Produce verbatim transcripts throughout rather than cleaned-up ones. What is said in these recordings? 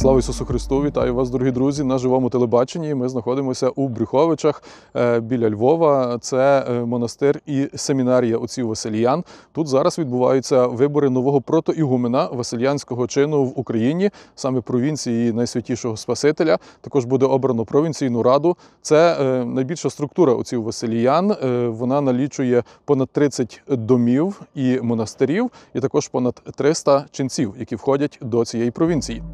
Слава Ісусу Христу! Вітаю вас, дорогі друзі, на живому телебаченні. Ми знаходимося у Брюховичах біля Львова. Це монастир і семінарія отців Василіян. Тут зараз відбуваються вибори нового протоігумена Василіянського чину в Україні, саме провінції Найсвятішого Спасителя. Також буде обрано провінційну раду. Це найбільша структура отців Василіян. Вона налічує понад тридцять домів і монастирів, і також понад триста ченців, які входять до цієї провінції.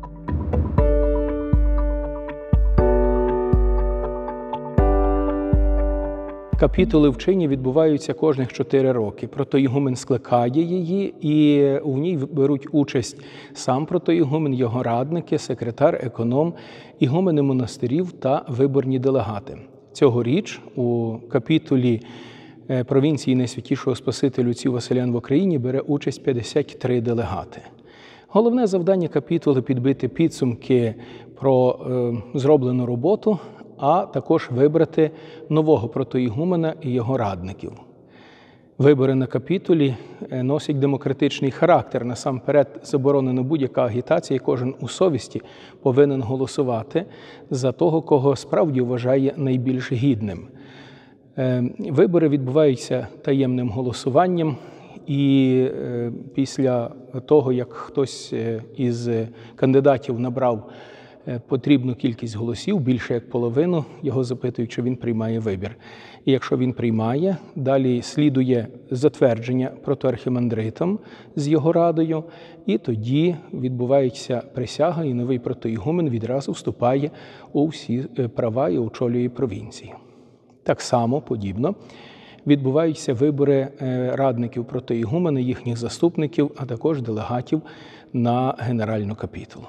Капітули в чині відбуваються кожних чотири роки. Протоігумен скликає її, і в ній беруть участь сам протоігумен, його радники, секретар, економ, ігумени монастирів та виборні делегати. Цьогоріч у капітулі провінції Найсвятішого Спасителя отців Василіян в Україні бере участь п'ятдесят три делегати. Головне завдання капітули – підбити підсумки про е, зроблену роботу, а також вибрати нового протоігумена і його радників. Вибори на капітулі носять демократичний характер. Насамперед заборонена будь-яка агітація, і кожен у совісті повинен голосувати за того, кого справді вважає найбільш гідним. Вибори відбуваються таємним голосуванням, і після того, як хтось із кандидатів набрав потрібну кількість голосів, більше як половину, його запитують, чи він приймає вибір. І якщо він приймає, далі слідує затвердження протоархімандритом з його радою, і тоді відбувається присяга, і новий протоігумен відразу вступає у всі права і очолює провінцію. Так само, подібно, відбуваються вибори радників протоігумена, їхніх заступників, а також делегатів на генеральну капітулу.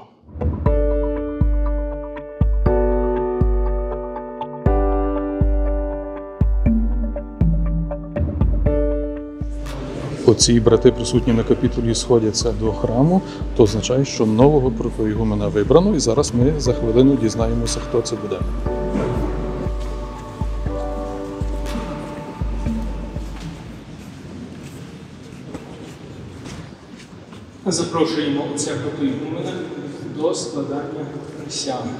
Отці і брати, присутні на капітулі, сходяться до храму, то означає, що нового протоігумена вибрано, і зараз ми за хвилину дізнаємося, хто це буде. Запрошуємо отця протоігумена до складання присяги.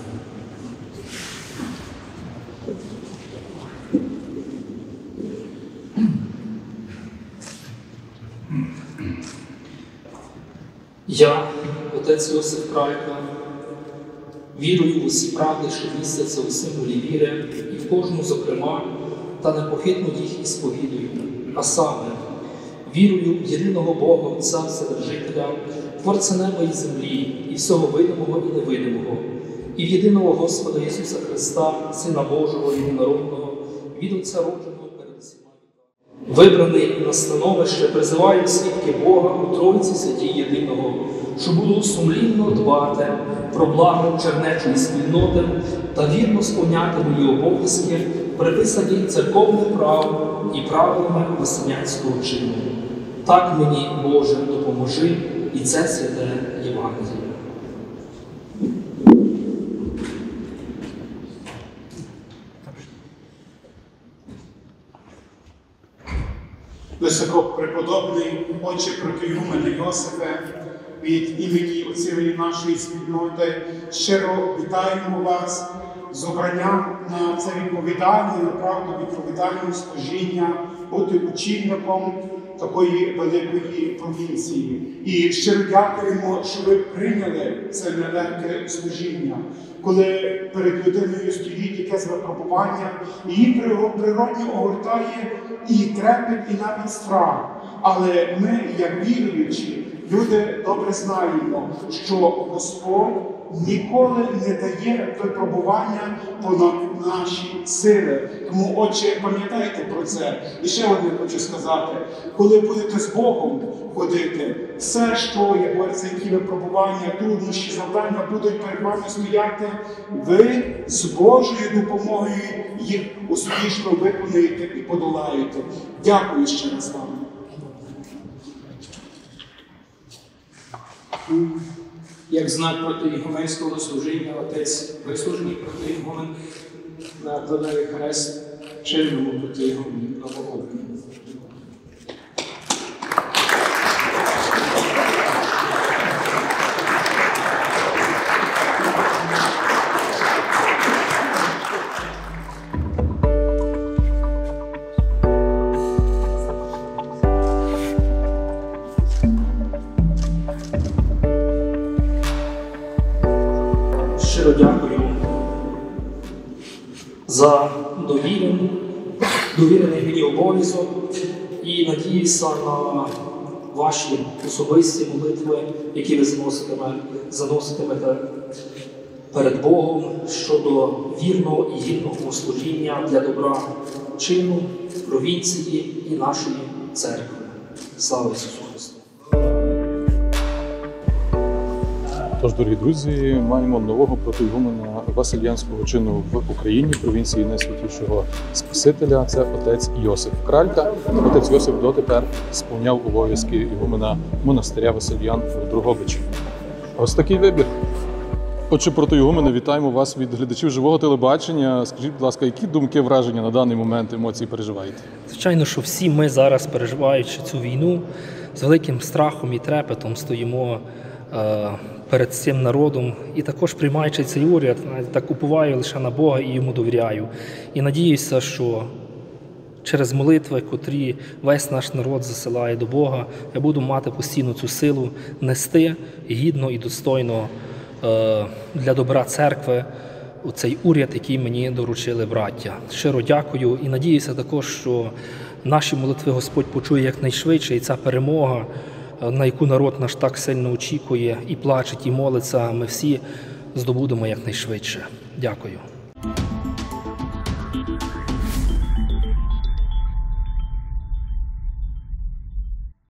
Я, отець Йосиф Крайка, вірую в усі правди, що містяться у символі віри, і в кожну, зокрема, та непохитно їх і сповідую. А саме, вірую в єдиного Бога, Отця Вседержителя, Творця неба і землі, і всього видимого і невидимого, і в єдиного Господа Ісуса Христа, Сина Божого і Народного, від Отця родженого перед всіма віками. Вибраний на становище призиваю свідки Бога у Тройці Святій Єдиного, що буду сумлінно дбати про благо чернечої спільноти та вірно сповняти мої обов'язки, приписані церковним правом і правилами Василянського чину. Так мені, Боже, допоможи і це святе Євангеліє. Високопреподобний отче протоігумене Йосифе, від імені оцієї нашої спільноти щиро вітаємо вас з обранням на це відповідальне, направду відповідальне служіння, бути очільником такої великої провінції. І щиро дякуємо, що ви прийняли це нелегке служіння, коли перед людиною стоїть якесь випробування, її природньо огортає і трепет, і навіть страх. Але ми, як віруючі, люди добре знаємо, що Господь ніколи не дає випробування понад наші сили. Тому, отче, пам'ятайте про це. І ще одне хочу сказати. Коли будете з Богом ходити, все, що є, говориться, які випробування, труднощі, завдання будуть перед вами стояти, ви з Божою допомогою їх успішно виконуєте і подолаєте. Дякую ще раз вам. Як знак протоігуменського служіння, отець вислужений протоігумен накладає хрест чинному протоігумену новообраному. щиро дякую за довірену, довірений мені обов'язок і надіюся на ваші особисті молитви, які ви заноситиме, заноситимете перед Богом щодо вірного і гідного служіння для добра чину, провінції і нашої церкви. Слава Ісусу Христу! Тож, дорогі друзі, маємо нового протоігумена Васильянського чину в Україні, провінції Найсвятішого Спасителя. Це отець Йосиф Кралька. Отець Йосиф дотепер сповняв обов'язки ігумена монастиря Васильян в Дрогобичі. Ось такий вибір. Отже, протоігумене, вітаємо вас від глядачів живого телебачення. Скажіть, будь ласка, які думки, враження на даний момент, емоції переживаєте? Звичайно, що всі ми зараз, переживаючи цю війну, з великим страхом і трепетом стоїмо е, перед цим народом і також приймаючи цей уряд, так уповаю лише на Бога і йому довіряю. І надіюся, що через молитви, котрі весь наш народ засилає до Бога, я буду мати постійно цю силу нести гідно і достойно е, для добра церкви у цей уряд, який мені доручили браття. Щиро дякую і надіюся також, що наші молитви Господь почує якнайшвидше, і ця перемога, на яку народ наш так сильно очікує, і плаче, і молиться, ми всі здобудемо якнайшвидше. Дякую.